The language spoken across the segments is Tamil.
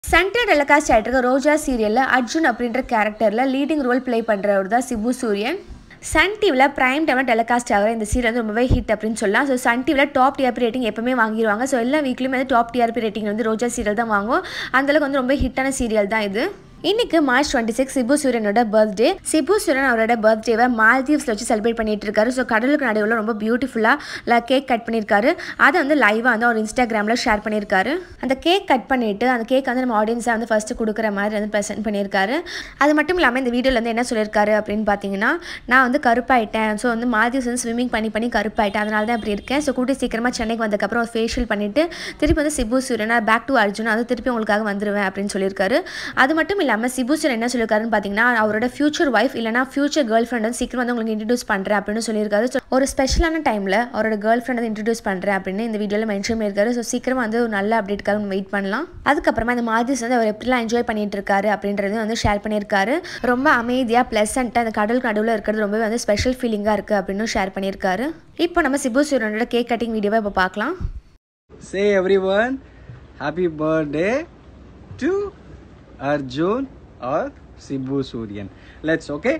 Center telecast ஆயிட்டு ரோஜா சீரியல்ல அர்ஜுன் அப்படின்ற கேரக்டர்ல லீடிங் ரோல் ப்ளே பண்றவர் தான் சிபு சூரியன். சன் டிவில பிரைம் டைம்ல டெலிகாஸ்ட் ஆகிற இந்த சீரியல் வந்து ரொம்பவே ஹிட் அப்படின்னு சொல்லலாம். ஸோ சன் டிவில டாப் டிஆர்பி ரேட்டிங் எப்பவுமே வாங்கிடுவாங்க. ஸோ எல்லா வீக்லையுமே வந்து டாப் டிஆர்பி ரேட்டிங் வந்து ரோஜா சீரியல் தான் வாங்குவோம். அந்தளவுக்கு வந்து ரொம்ப ஹிட்டான சீரியல் தான் இது. இன்னைக்கு மார்ச் 26 சிபு சூரியனோட பர்த்டே. சிபு சூரியன் அவரோட பர்த்டேவை மால்தீவ்ஸ்ல வச்சு செலிப்ரேட் பண்ணிட்டு இருக்காரு. ஸோ கடலுக்கு நடுவில் ரொம்ப பியூட்டிஃபுல்லாக கேக் கட் பண்ணியிருக்காரு. அதை வந்து லைவாக வந்து அவர் இன்ஸ்டாகிராமில் ஷேர் பண்ணியிருக்காரு. அந்த கேக் கட் பண்ணிட்டு அந்த கேக் வந்து நம்ம ஆடியன்ஸாக வந்து ஃபர்ஸ்ட் கொடுக்குற மாதிரி வந்து ப்ரெசென்ட் பண்ணியிருக்காரு. அது மட்டும் இல்லாமல் இந்த வீடியோவில் வந்து என்ன சொல்லியிருக்காரு அப்படின்னு பார்த்தீங்கன்னா, நான் வந்து கருப்பாயிட்டேன். ஸோ வந்து மால்தீவ்ஸ் வந்து ஸ்விம்மிங் பண்ணி கருப்பாயிட்டேன். அதனால தான் அப்படி இருக்கேன். ஸோ கூட்டி சீக்கிரமாக சென்னைக்கு வந்ததுக்கப்புறம் ஒரு ஃபேஷியல் பண்ணிட்டு திருப்பி வந்து சிபு சூரியன் பேக் டு அர்ஜுன் அது திருப்பி உங்களுக்காக வந்துடுவேன் அப்படின்னு சொல்லியிருக்காரு. அது மட்டும் இல்லாமல் சிபு சூரியன் என்ன சொல்லியிருக்காருன்னு பார்த்தீங்கன்னா, அவரோட ஃபியூச்சர் ஒய்ஃப் இல்லைனா ஃபியூச்சர் கேர்ள் ஃப்ரெண்ட் வந்து சீக்கிரம் வந்து உங்களுக்கு இன்ட்ரடியூஸ் பண்ணுறேன் அப்படின்னு சொல்லியிருக்காரு. ஸோ ஒரு ஸ்பெஷலான டைமில் அவரோட கேர்ள் ஃப்ரெண்ட் வந்து இன்ட்ரடியூஸ் பண்ணுறேன் அப்படின்னு இந்த வீடியோவில் மென்ஷன் பண்ணியிருக்காரு. ஸோ சீக்கிரமாக வந்து ஒரு நல்ல அப்டேட்காக நம்ம வெயிட் பண்ணலாம். அதுக்கப்புறமா இந்த மால்தீவ்ஸ் வந்து அவர் எப்படிலாம் என்ஜாய் பண்ணிட்டு இருக்காரு அப்படின்றதையும் வந்து ஷேர் பண்ணியிருக்காரு. ரொம்ப அமைதியாக ப்ளசண்ட்டாக அந்த கடலுக்கு நடுவில் இருக்கிறது ரொம்பவே வந்து ஸ்பெஷல் ஃபீலிங்காக இருக்குது அப்படின்னு ஷேர் பண்ணியிருக்காரு. இப்போ நம்ம சிபு சூரியனோட கேக் கட்டிங் வீடியோவை இப்போ பார்க்கலாம். Say everyone, happy birthday to Arjun or Sibbu Suryan. Let's, okay?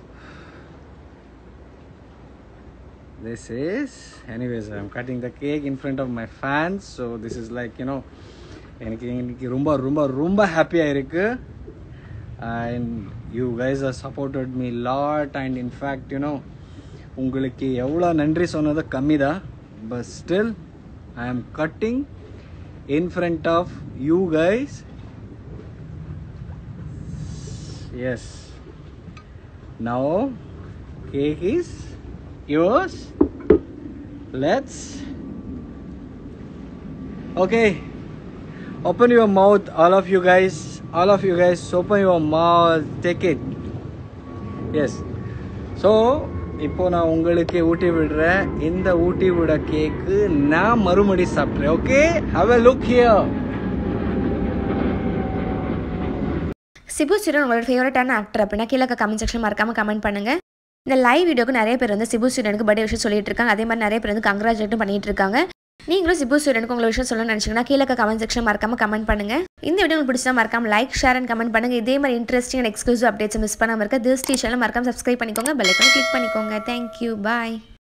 This is, anyways, I'm cutting the cake in front of my fans. So this is like, you know, எனக்கு ரொம்ப ஹாப்பியாக இருக்கு. And you guys have supported me a lot. And in fact, you know, உங்களுக்கு எவ்வளோ நன்றி சொன்னது கம்மி தான். But still, I am cutting in front of you guys. Yes. Now cake is yours. Let's. Okay. Open your mouth, all of you guys. All of you guys, open your mouth. Take it. Yes. So, இப்போ நான் உங்களுக்கு ஊட்டி விடுறேன். இந்த ஊட்டி விட கேக்கு நான் மறுபடி சாப்பிட்றேன். Okay, have a look here. Sibbu Suryan உங்களோட ஃபேவரட்டான ஆக்டர் அப்படின்னா கீழே கமெண்ட் செக்ஷன் மறக்காம கமெண்ட் பண்ணுங்க. இந்த லைவ் வீடியோக்கு நிறைய பேர் வந்து சிபு சூரியனுக்கு பர்த்டே விஷயம் சொல்லிட்டு இருக்காங்க. அதே மாதிரி நிறைய பேர் வந்து கங்க்ராச்சுலேட்டும் பண்ணிட்டு இருக்காங்க. நீங்களும் சிபு சூரியனுக்கு உங்களை விஷயம் சொல்லணும்னு நினைச்சீங்கன்னா கீழே கமெண்ட் செக்ஷன் மறக்காம கமெண்ட் பண்ணுங்க. இந்த வீடியோ உங்களுக்கு பிடிச்சா மறக்காம லைக் ஷேர் அண்ட் கமெண்ட் பண்ணுங்க. இதே மாதிரி interesting and exclusive updates miss பண்ணாம இருக்க திஸ் சேனல் மறக்காம சப்ஸ்கிரைப் பண்ணிக்கோங்க. பெல் ஐகானை கிளிக் பண்ணிக்கோங்க. தேங்க்யூ, பாய்.